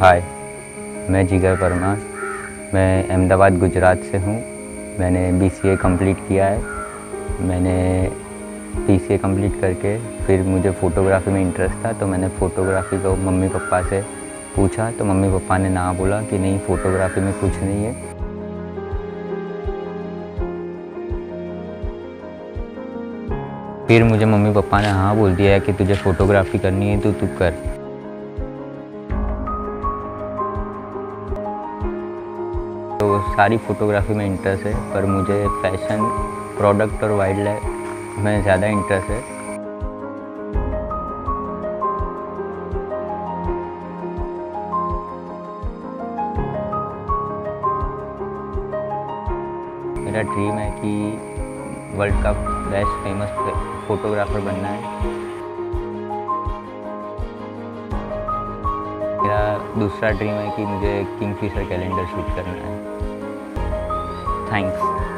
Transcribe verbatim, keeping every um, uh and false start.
हाय, मैं जिगर परमार। मैं अहमदाबाद गुजरात से हूँ। मैंने बी सी ए कंप्लीट किया है। मैंने बी सी ए कंप्लीट करके फिर मुझे फ़ोटोग्राफ़ी में इंटरेस्ट था, तो मैंने फ़ोटोग्राफ़ी को मम्मी पापा से पूछा, तो मम्मी पापा ने ना बोला कि नहीं, फ़ोटोग्राफ़ी में कुछ नहीं है। फिर मुझे मम्मी पापा ने हाँ बोल दिया है कि तुझे फ़ोटोग्राफ़ी करनी है तो तू कर। तो सारी फ़ोटोग्राफ़ी में इंटरेस्ट है, पर मुझे फैशन, प्रोडक्ट और वाइल्ड लाइफ में ज़्यादा इंटरेस्ट है। मेरा ड्रीम है कि वर्ल्ड का बेस्ट फेमस फ़ोटोग्राफ़र बनना है। मेरा दूसरा ड्रीम है कि मुझे किंगफिशर कैलेंडर शूट करना है। थैंक्स।